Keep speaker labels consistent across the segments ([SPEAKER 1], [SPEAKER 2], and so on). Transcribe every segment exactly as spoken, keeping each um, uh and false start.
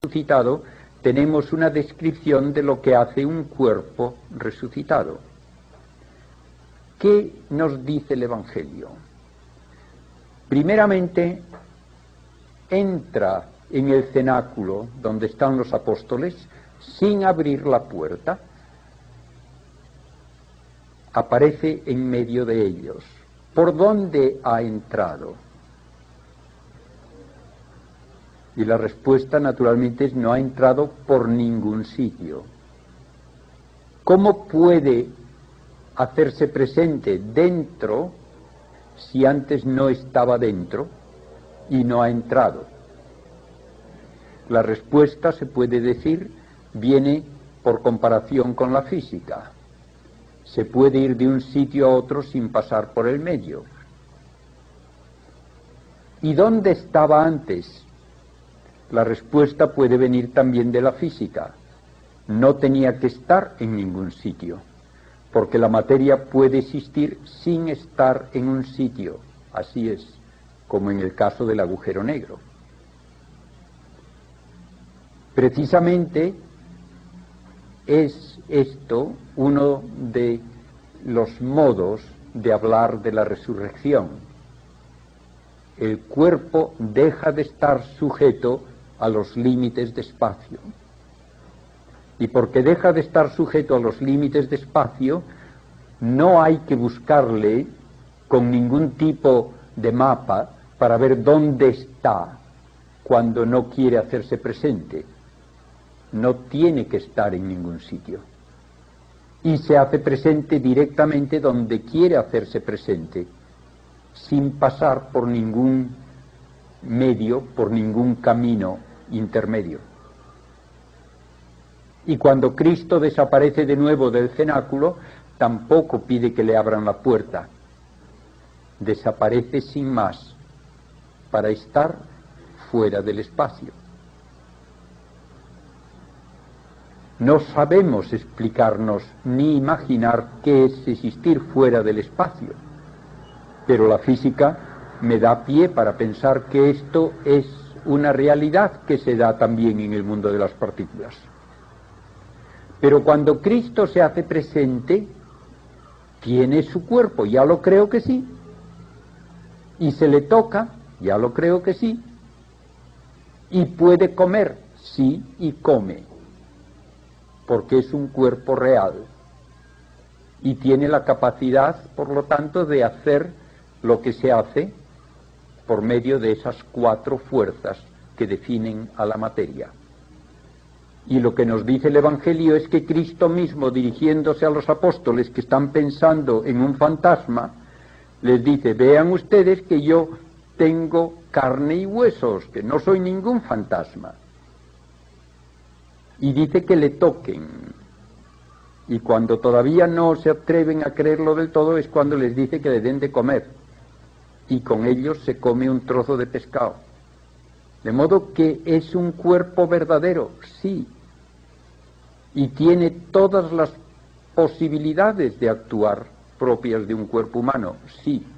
[SPEAKER 1] resucitado, tenemos una descripción de lo que hace un cuerpo resucitado. ¿Qué nos dice el Evangelio? Primeramente, entra en el cenáculo donde están los apóstoles sin abrir la puerta, aparece en medio de ellos. ¿Por dónde ha entrado? Y la respuesta naturalmente es: no ha entrado por ningún sitio. ¿Cómo puede hacerse presente dentro si antes no estaba dentro y no ha entrado? La respuesta, se puede decir, viene por comparación con la física. Se puede ir de un sitio a otro sin pasar por el medio. ¿Y dónde estaba antes? La respuesta puede venir también de la física. No tenía que estar en ningún sitio, porque la materia puede existir sin estar en un sitio. Así es, como en el caso del agujero negro. Precisamente es esto uno de los modos de hablar de la resurrección. El cuerpo deja de estar sujeto a los límites de espacio. Y porque deja de estar sujeto a los límites de espacio, no hay que buscarle con ningún tipo de mapa para ver dónde está cuando no quiere hacerse presente. No tiene que estar en ningún sitio. Y se hace presente directamente donde quiere hacerse presente, sin pasar por ningún medio, por ningún camino intermedio. Y cuando Cristo desaparece de nuevo del cenáculo, tampoco pide que le abran la puerta. Desaparece sin más, para estar fuera del espacio. No sabemos explicarnos ni imaginar qué es existir fuera del espacio, pero la física me da pie para pensar que esto es una realidad que se da también en el mundo de las partículas. Pero cuando Cristo se hace presente, tiene su cuerpo, ya lo creo que sí, y se le toca, ya lo creo que sí, y puede comer, sí, y come, porque es un cuerpo real, y tiene la capacidad, por lo tanto, de hacer lo que se hace por medio de esas cuatro fuerzas que definen a la materia. Y lo que nos dice el Evangelio es que Cristo mismo, dirigiéndose a los apóstoles que están pensando en un fantasma, les dice: vean ustedes que yo tengo carne y huesos, que no soy ningún fantasma. Y dice que le toquen. Y cuando todavía no se atreven a creerlo del todo es cuando les dice que le den de comer. Y con ellos se come un trozo de pescado. De modo que es un cuerpo verdadero, sí. Y tiene todas las posibilidades de actuar propias de un cuerpo humano, sí.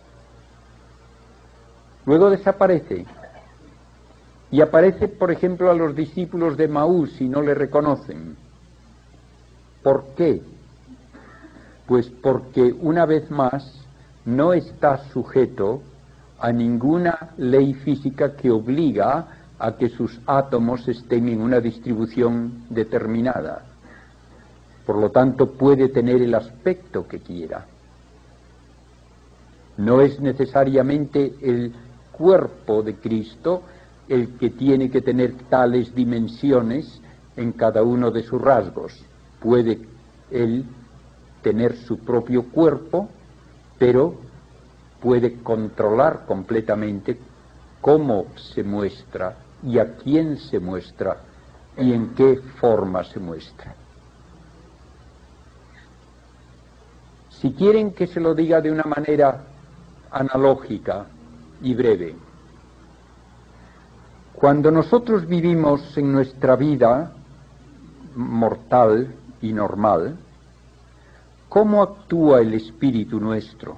[SPEAKER 1] Luego desaparece. Y aparece, por ejemplo, a los discípulos de Maús y no le reconocen. ¿Por qué? Pues porque, una vez más, no está sujeto a ninguna ley física que obliga a que sus átomos estén en una distribución determinada. Por lo tanto, puede tener el aspecto que quiera. No es necesariamente el cuerpo de Cristo el que tiene que tener tales dimensiones en cada uno de sus rasgos. Puede él tener su propio cuerpo, pero puede controlar completamente cómo se muestra y a quién se muestra y en qué forma se muestra. Si quieren que se lo diga de una manera analógica y breve, cuando nosotros vivimos en nuestra vida mortal y normal, ¿cómo actúa el espíritu nuestro?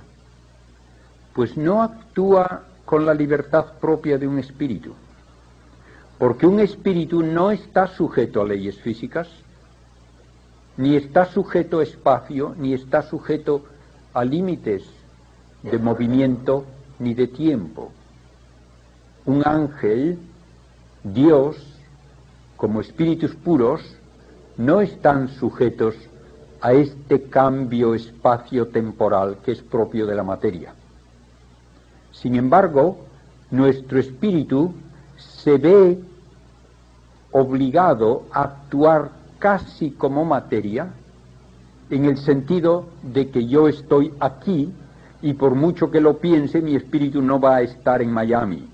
[SPEAKER 1] Pues no actúa con la libertad propia de un espíritu, Porque un espíritu no está sujeto a leyes físicas, ni está sujeto a espacio, ni está sujeto a límites de movimiento ni de tiempo. Un ángel, Dios, como espíritus puros, no están sujetos a este cambio espacio-temporal que es propio de la materia. Sin embargo, nuestro espíritu se ve obligado a actuar casi como materia, en el sentido de que yo estoy aquí y por mucho que lo piense, mi espíritu no va a estar en Miami.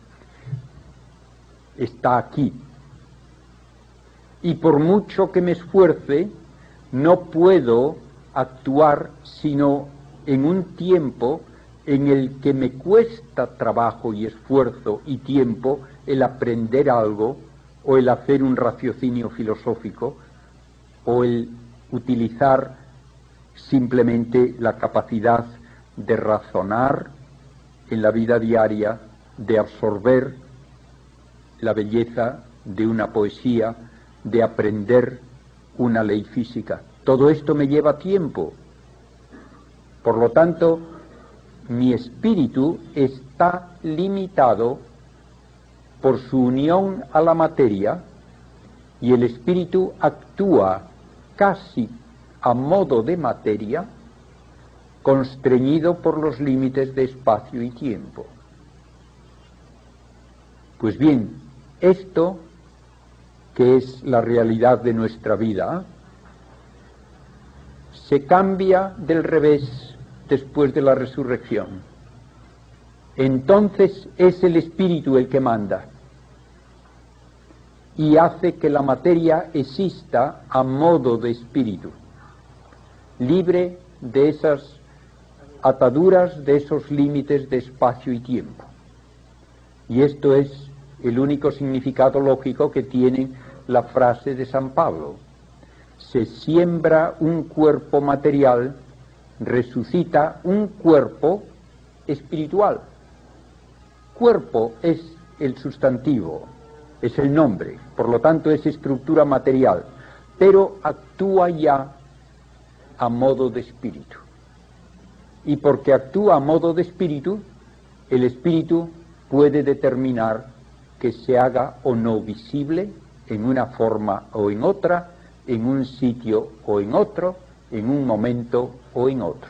[SPEAKER 1] Está aquí. Y por mucho que me esfuerce, no puedo actuar sino en un tiempo en el que me cuesta trabajo y esfuerzo y tiempo el aprender algo, o el hacer un raciocinio filosófico, o el utilizar simplemente la capacidad de razonar en la vida diaria, de absorber la belleza de una poesía, de aprender una ley física. Todo esto me lleva tiempo. Por lo tanto, mi espíritu está limitado por su unión a la materia, y el espíritu actúa casi a modo de materia, constreñido por los límites de espacio y tiempo. Pues bien, esto, que es la realidad de nuestra vida, se cambia del revés después de la resurrección. Entonces es el espíritu el que manda y hace que la materia exista a modo de espíritu, libre de esas ataduras, de esos límites de espacio y tiempo. Y esto es el único significado lógico que tiene la frase de San Pablo: se siembra un cuerpo material, resucita un cuerpo espiritual. Cuerpo es el sustantivo, es el nombre, por lo tanto es estructura material, pero actúa ya a modo de espíritu. Y porque actúa a modo de espíritu, el espíritu puede determinar que se haga o no visible en una forma o en otra, en un sitio o en otro, en un momento o en otro.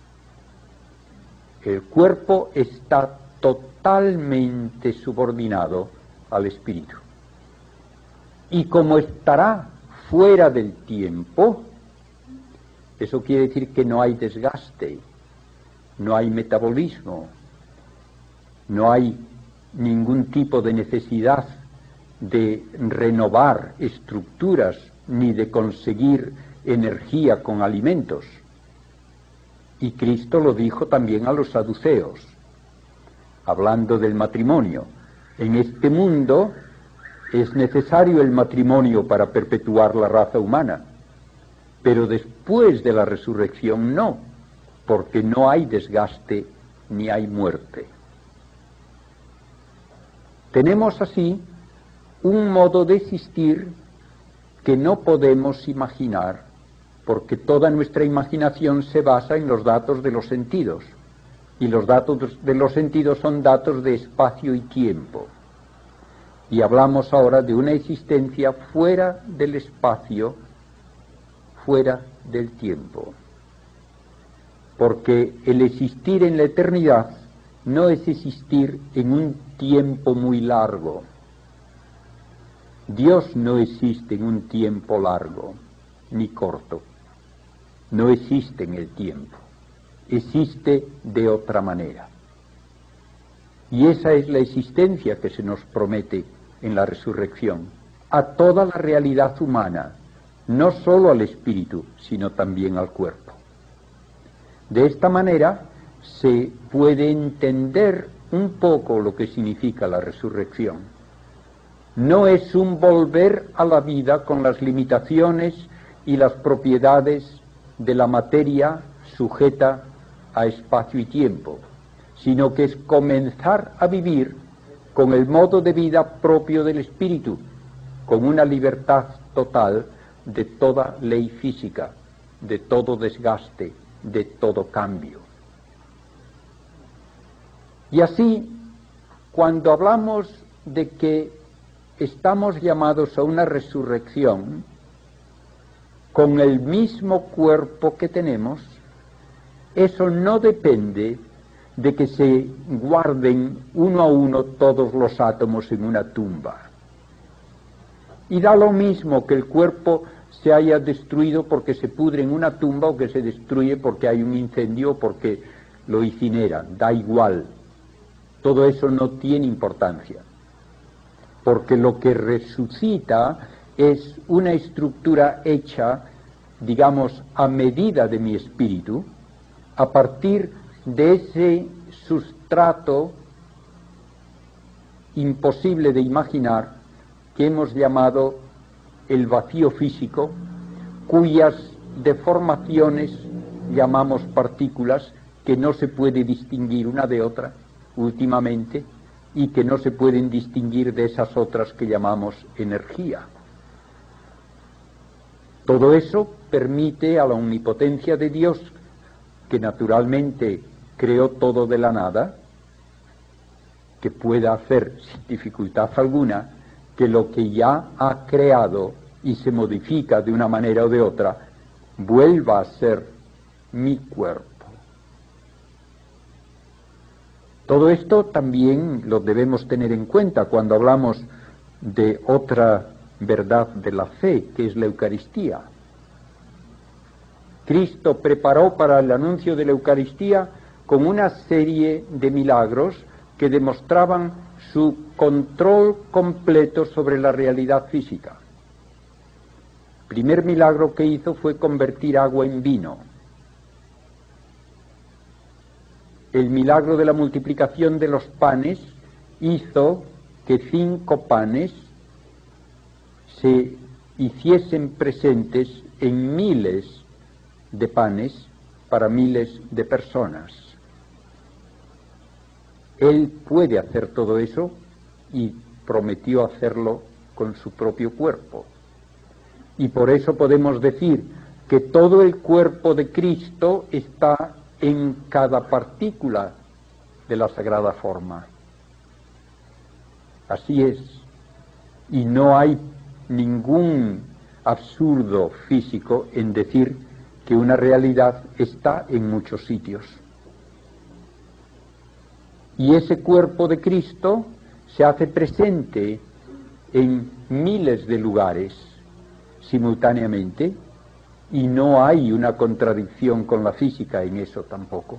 [SPEAKER 1] El cuerpo está totalmente subordinado al espíritu. Y como estará fuera del tiempo, eso quiere decir que no hay desgaste, no hay metabolismo, no hay ningún tipo de necesidad de renovar estructuras ni de conseguir energía con alimentos. Y Cristo lo dijo también a los saduceos, hablando del matrimonio. En este mundo es necesario el matrimonio para perpetuar la raza humana, pero después de la resurrección no, porque no hay desgaste ni hay muerte. Tenemos así un modo de existir que no podemos imaginar, porque toda nuestra imaginación se basa en los datos de los sentidos, y los datos de los sentidos son datos de espacio y tiempo. Y hablamos ahora de una existencia fuera del espacio, fuera del tiempo. Porque el existir en la eternidad no es existir en un tiempo muy largo. Dios no existe en un tiempo largo ni corto. No existe en el tiempo. Existe de otra manera. Y esa es la existencia que se nos promete en la resurrección, a toda la realidad humana, no solo al espíritu, sino también al cuerpo. De esta manera se puede entender un poco lo que significa la resurrección. No es un volver a la vida con las limitaciones y las propiedades de la materia sujeta a espacio y tiempo, sino que es comenzar a vivir con el modo de vida propio del espíritu, con una libertad total de toda ley física, de todo desgaste, de todo cambio. Y así, cuando hablamos de que estamos llamados a una resurrección con el mismo cuerpo que tenemos, eso no depende de que se guarden uno a uno todos los átomos en una tumba. Y da lo mismo que el cuerpo se haya destruido porque se pudre en una tumba o que se destruye porque hay un incendio o porque lo incineran, da igual. Todo eso no tiene importancia, porque lo que resucita es una estructura hecha, digamos, a medida de mi espíritu, a partir de ese sustrato imposible de imaginar que hemos llamado el vacío físico, cuyas deformaciones llamamos partículas, que no se puede distinguir una de otra últimamente y que no se pueden distinguir de esas otras que llamamos energía. Todo eso permite a la omnipotencia de Dios, que naturalmente creó todo de la nada, que pueda hacer sin dificultad alguna que lo que ya ha creado y se modifica de una manera o de otra vuelva a ser mi cuerpo. Todo esto también lo debemos tener en cuenta cuando hablamos de otra verdad de la fe, que es la Eucaristía. Cristo preparó para el anuncio de la Eucaristía con una serie de milagros que demostraban su control completo sobre la realidad física. El primer milagro que hizo fue convertir agua en vino. El milagro de la multiplicación de los panes hizo que cinco panes se hiciesen presentes en miles de panes para miles de personas. Él puede hacer todo eso y prometió hacerlo con su propio cuerpo. Y por eso podemos decir que todo el cuerpo de Cristo está en cada partícula de la sagrada forma. Así es. Y no hay ningún absurdo físico en decir que una realidad está en muchos sitios. Y ese cuerpo de Cristo se hace presente en miles de lugares simultáneamente, y no hay una contradicción con la física en eso tampoco.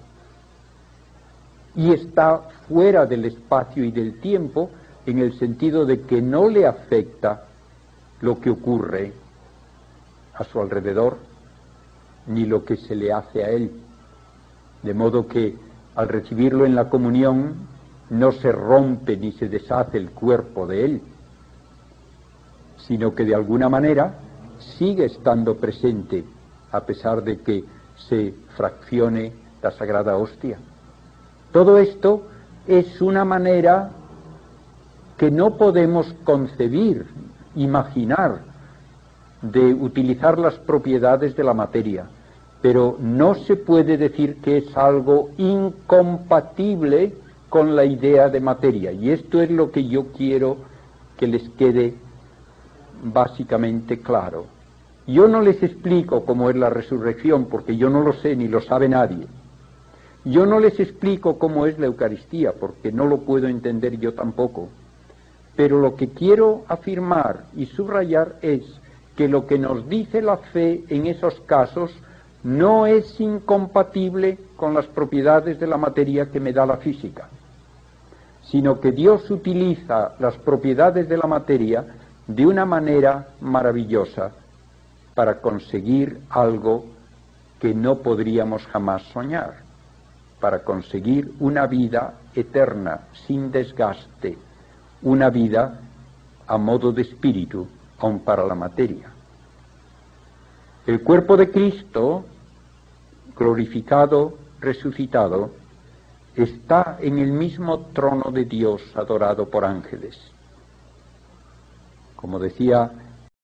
[SPEAKER 1] Y está fuera del espacio y del tiempo en el sentido de que no le afecta lo que ocurre a su alrededor, ni lo que se le hace a él. De modo que al recibirlo en la comunión no se rompe ni se deshace el cuerpo de él, sino que de alguna manera sigue estando presente a pesar de que se fraccione la sagrada hostia. Todo esto es una manera que no podemos concebir, imaginar, de utilizar las propiedades de la materia, pero no se puede decir que es algo incompatible con la idea de materia, y esto es lo que yo quiero que les quede básicamente claro. Yo no les explico cómo es la resurrección, porque yo no lo sé ni lo sabe nadie. Yo no les explico cómo es la Eucaristía, porque no lo puedo entender yo tampoco. Pero lo que quiero afirmar y subrayar es que lo que nos dice la fe en esos casos no es incompatible con las propiedades de la materia que me da la física, sino que Dios utiliza las propiedades de la materia de una manera maravillosa para conseguir algo que no podríamos jamás soñar, para conseguir una vida eterna, sin desgaste, una vida a modo de espíritu, aun para la materia. El cuerpo de Cristo, glorificado, resucitado, está en el mismo trono de Dios adorado por ángeles. Como decía